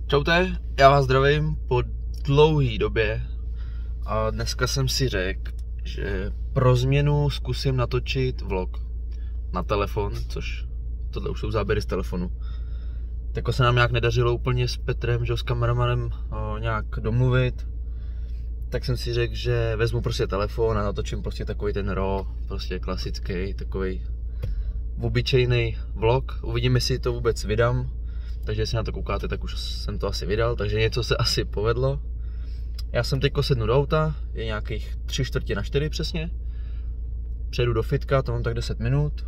Čaute, já vás zdravím po dlouhé době a dneska jsem si řekl, že pro změnu zkusím natočit vlog na telefon, což tohle už jsou záběry z telefonu. Tako se nám nějak nedařilo úplně s Petrem, že s kameramanem nějak domluvit, tak jsem si řekl, že vezmu prostě telefon a natočím prostě takový ten raw, prostě klasický, takový obyčejný vlog. Uvidím, jestli to vůbec vydám. Takže jestli na to koukáte, tak už jsem to asi vydal, takže něco se asi povedlo. Já jsem teď sednu do auta, je nějakých 3/4 přesně. Přejdu do fitka, to mám tak 10 minut.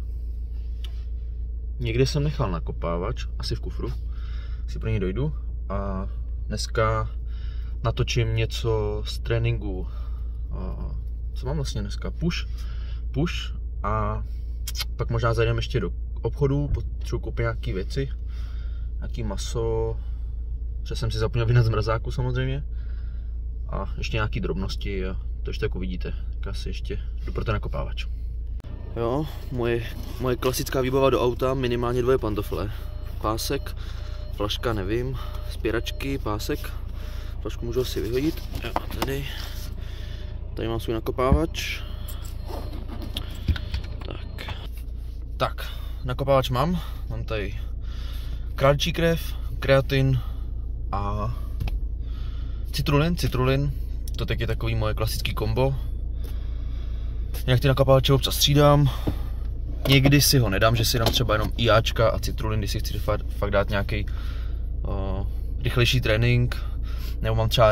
Někde jsem nechal nakopávač, asi v kufru, si pro něj dojdu. A dneska natočím něco z tréninku. Co mám vlastně dneska? Push. A pak možná zajdeme ještě do obchodu, potřebuji koupit nějaké věci. Nějaký maso, že jsem si zapomněl vynat z mrazáku samozřejmě. A ještě nějaký drobnosti a to ještě tak uvidíte. Tak asi ještě jdu pro ten nakopávač. Jo, moje klasická výbava do auta, minimálně 2 pantofle. Pásek, flaška nevím, spěračky, pásek. Flašku můžu asi vyhodit. Jo, tady mám svůj nakopávač. Tak, nakopávač mám tady králičí krev, kreatin a citrulin. To teď je takový moje klasický kombo. Nějak ty nakopávače občas střídám. Někdy si ho nedám, že si dám třeba jenom IAčka a citrulin, když si chci fakt dát nějaký rychlejší trénink. Nebo mám třeba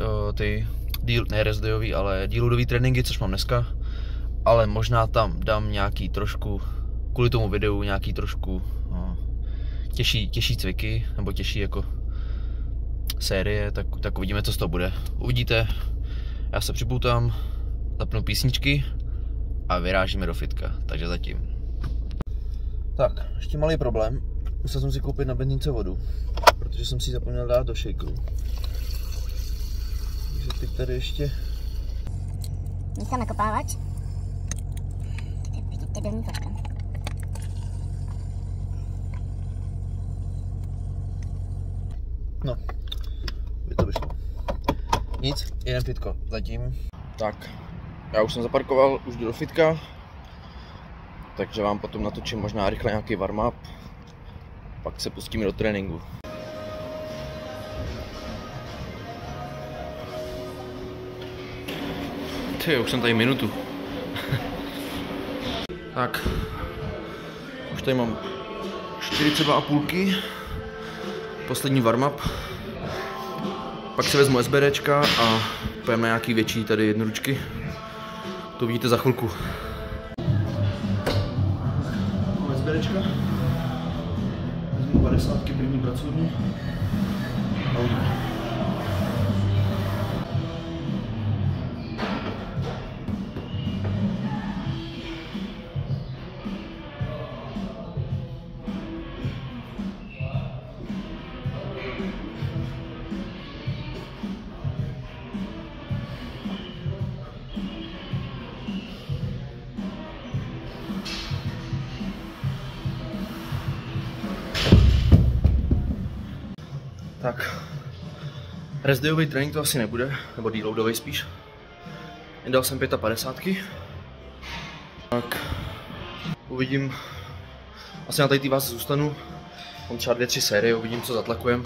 ale deloadový tréninky, což mám dneska. Ale možná tam dám nějaký trošku, kvůli tomu videu, nějaký trošku těžší cviky, nebo těžší jako série, tak uvidíme, co z toho bude. Uvidíte, já se připoutám, zapnu písničky a vyrážíme do fitka, takže zatím. Tak, ještě malý problém, musel jsem si koupit na benzínce vodu, protože jsem si ji zapomněl dát do shakeru. Takže teď tady ještě... Nechám nakopávač. Teď dolní flaška. No, by to vyšlo. Nic, jeden fitko zatím. Tak, já už jsem zaparkoval, už jdu do fitka. Takže vám potom natočím možná rychle nějaký warm-up. Pak se pustíme do tréninku. Ty, už jsem tady minutu. Tak, už tady mám 42,5. Poslední warm-up. Pak si vezmu SBDčka a pojďme na nějaký větší tady jednoručky. To vidíte za chvilku. SBDčka. Vezmu 50 první pracovní. A uvidíme. Tak, restdayový trénink to asi nebude, nebo deloadový spíš. Jen dal jsem 55. Tak, uvidím. Asi na tady váze zůstanu. Mám třeba 2-3 série, uvidím, co zatlakujem.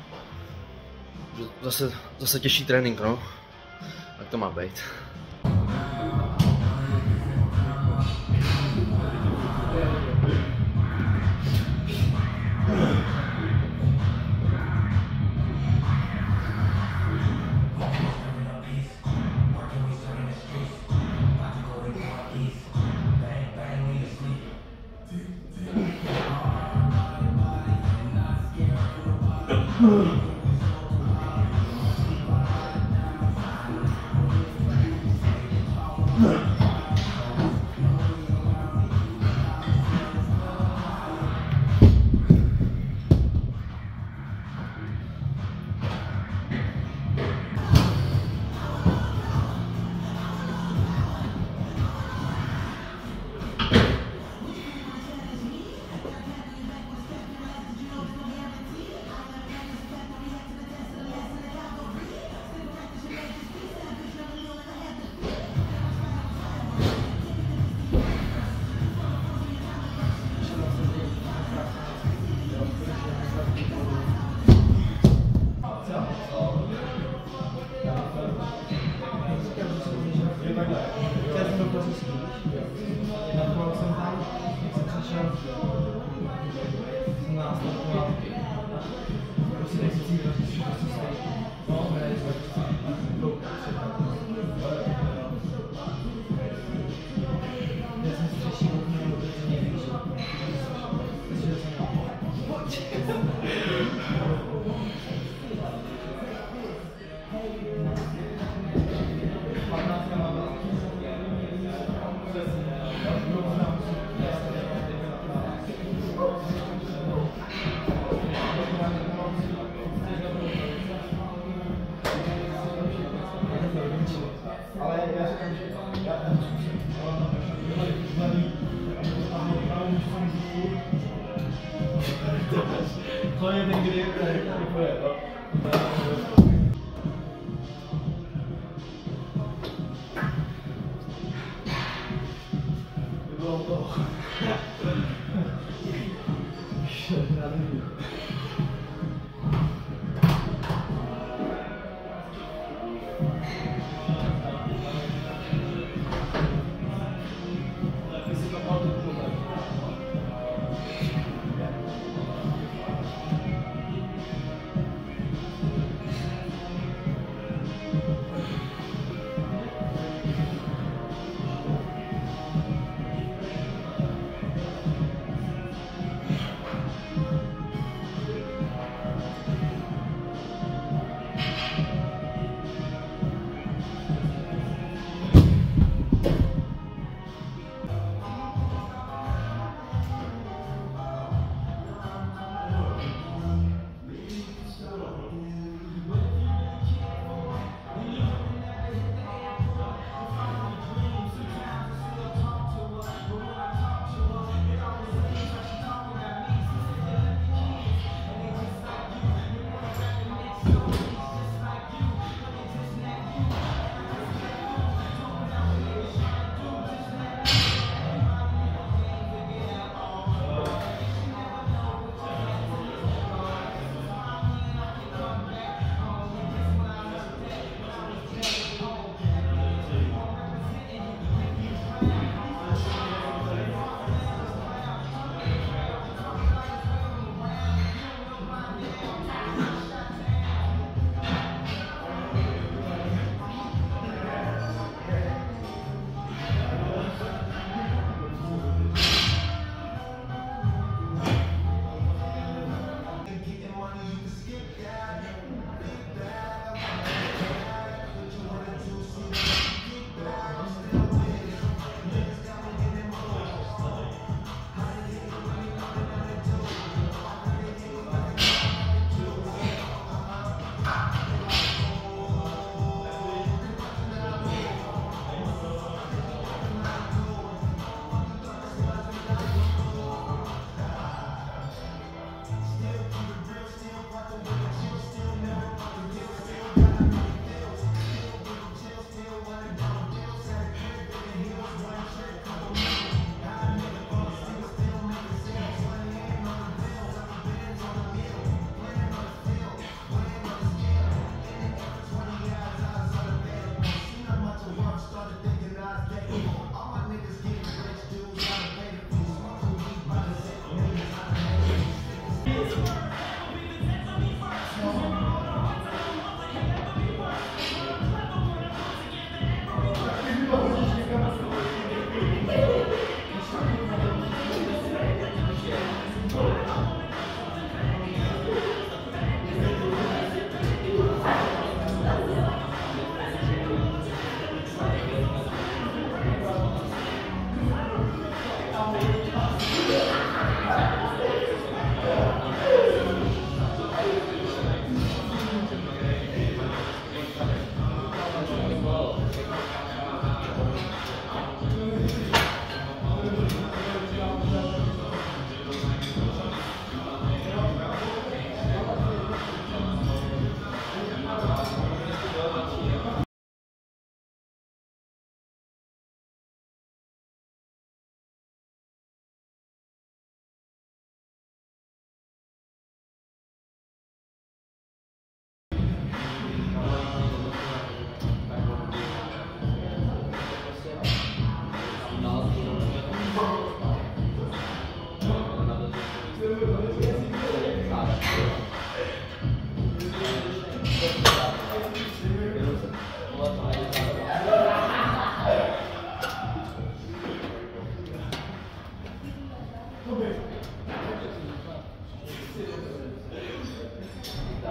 Zase těžší trénink, no. Tak to má být. To je ten, kdy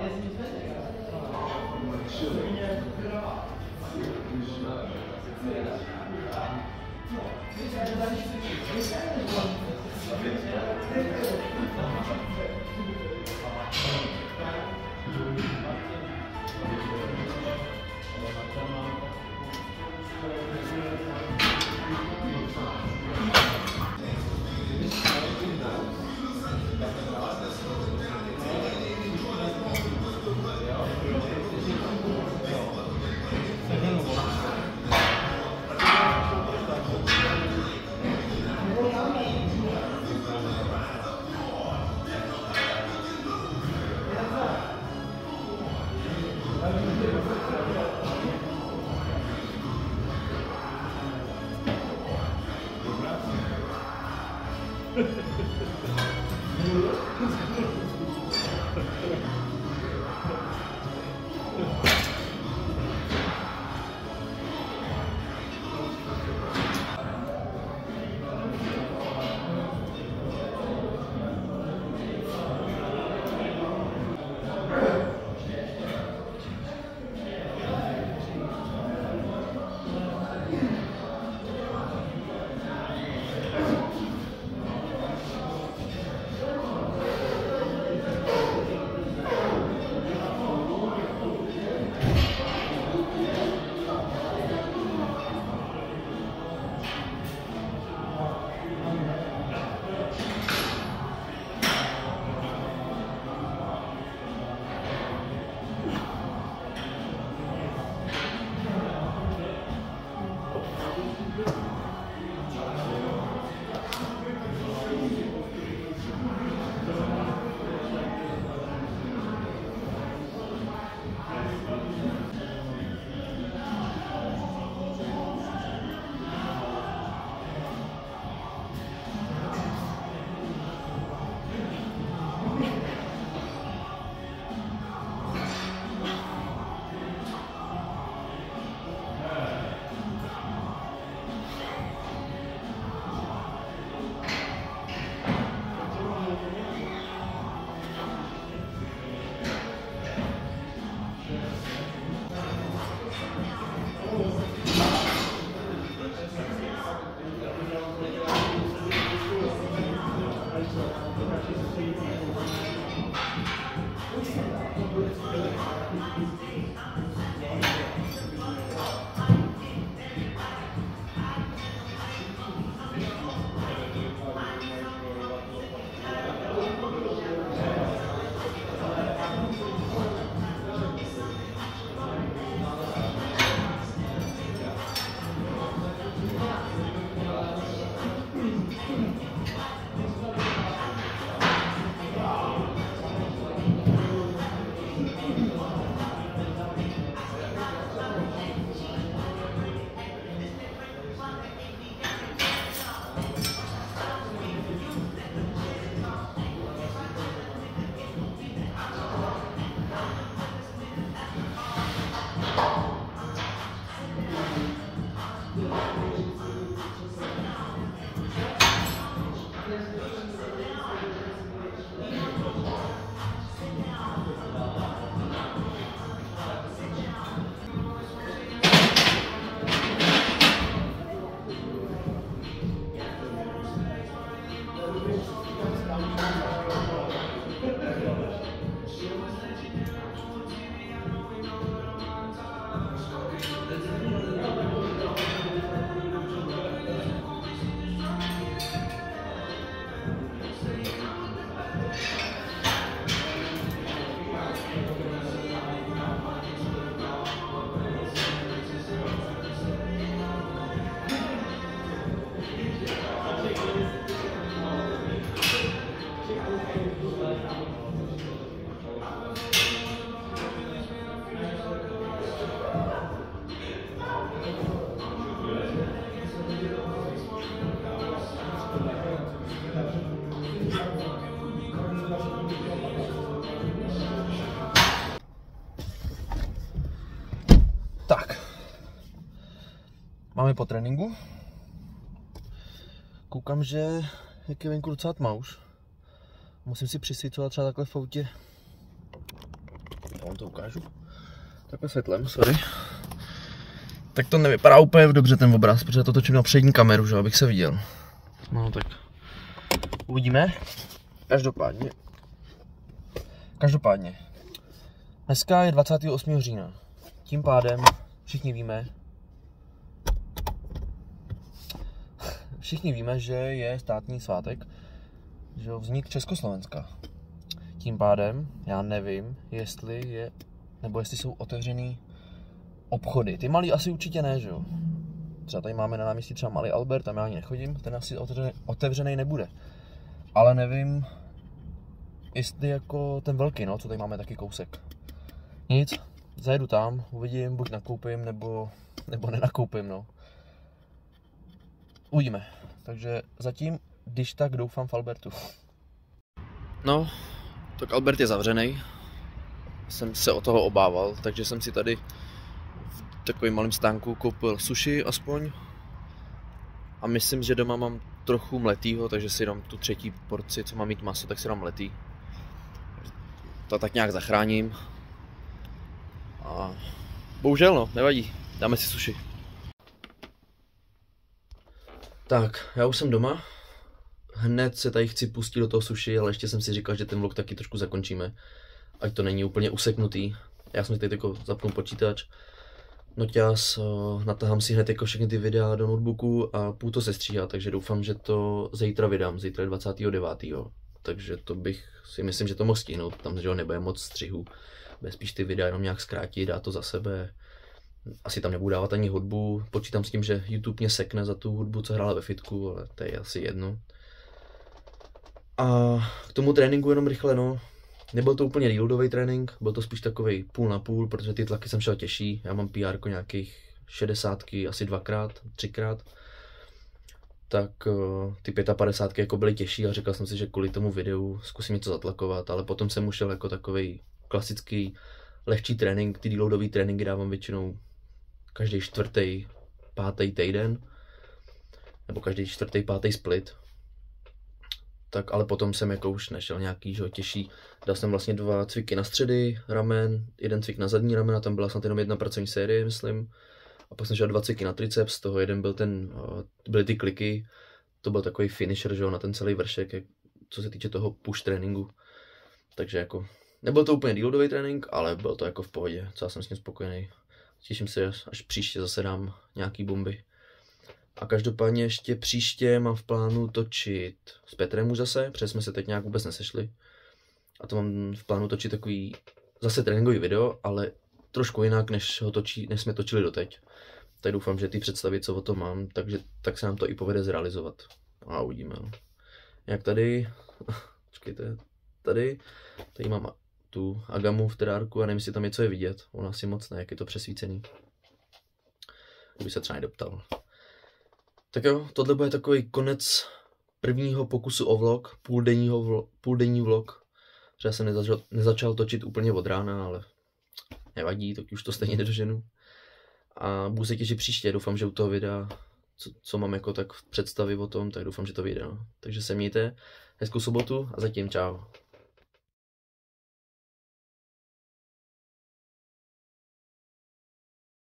Máme po tréninku. Koukám, že je venku docela tma už. Musím si přisvícovat třeba takhle v autě Já vám to ukážu. Takhle světlem, sorry. Tak to nevypadá úplně dobře ten obraz, protože to točím na přední kameru, že abych se viděl. No tak uvidíme. Každopádně. Dneska je 28. října. Tím pádem všichni víme, že je státní svátek, že vznik Československa. Tím pádem já nevím, jestli jsou otevřený obchody. Ty malý asi určitě ne, že jo. Třeba tady máme na náměstí třeba Malý Albert, tam já ani nechodím, ten asi otevřený nebude. Ale nevím, jestli jako ten velký, no, co tady máme taky kousek. Nic, zajedu tam, uvidím, buď nakoupím, nebo nenakoupím, no. Uvidíme. Takže zatím, když tak doufám v Albertu. No, tak Albert je zavřený. Jsem se o toho obával, takže jsem si tady v takovým malém stánku koupil sushi aspoň. A myslím, že doma mám trochu mletýho, takže si dám tu třetí porci, co mám mít maso, tak si dám mletý. To tak nějak zachráním. A bohužel no, nevadí, dáme si sushi. Tak, já už jsem doma. Hned se tady chci pustit do toho sushi, ale ještě jsem si říkal, že ten vlog taky trošku zakončíme. Ať to není úplně useknutý. Já jsem si tady jako zapnul počítač. Noťas, natahám si hned jako všechny ty videa do notebooku a půl to sestříhat, takže doufám, že to zítra vydám, zítra je 29. Takže to bych si myslím, že to mohl stihnout, tam že nebude moc střihů. Bude spíš ty videa jenom nějak zkrátit, dá to za sebe. Asi tam nebudu dávat ani hudbu, počítám s tím, že YouTube mě sekne za tu hudbu, co hrála ve fitku, ale to je asi jedno. A k tomu tréninku jenom rychle, no. Nebyl to úplně reloadový trénink, byl to spíš takovej půl na půl, protože ty tlaky jsem šel těžší. Já mám PR nějakých 60, asi 2x, 3x. Tak ty 55 jako byly těžší a říkal jsem si, že kvůli tomu videu zkusím něco zatlakovat, ale potom jsem ušel jako takovej klasický lehčí trénink. Ty reloadový tréninky dávám většinou každý 4., 5. týden, nebo každý 4., 5. split. Tak ale potom jsem jako už nešel nějaký těžší. Dal jsem vlastně 2 cviky na středy ramen, 1 cvik na zadní ramena, tam byla snad jenom 1 pracovní série, myslím. A pak jsem šel 2 cviky na triceps, z toho jeden byl byly ty kliky. To byl takový finisher, že jo, na ten celý vršek, co se týče toho push tréninku. Takže jako, nebyl to úplně deloadový trénink, ale byl to jako v pohodě, co já jsem s ním spokojený. Těším se, až příště zase dám nějaký bomby. A každopádně ještě příště mám v plánu točit s Petrem už zase, protože jsme se teď nějak vůbec nesešli. A to mám v plánu točit takový zase tréninkový video, ale trošku jinak, než jsme točili doteď. Tak doufám, že ty představy, co o tom mám, tak se nám to i povede zrealizovat. A uvidíme. Jak tady, počkejte, tady mám tu Agamu v terárku a nevím, jestli tam něco je vidět. Ona asi moc ne, jak je to přesvícený. Kdyby se třeba nedoptal. Tak jo, tohle bude takový konec prvního pokusu o vlog, půldenní vlog. Třeba jsem nezačal točit úplně od rána, ale nevadí, tak už to stejně nedoženu. A budu se těšit příště, doufám, že u toho videa, co mám jako tak představy o tom, tak doufám, že to vyjde. No. Takže se mějte, hezkou sobotu a zatím čau.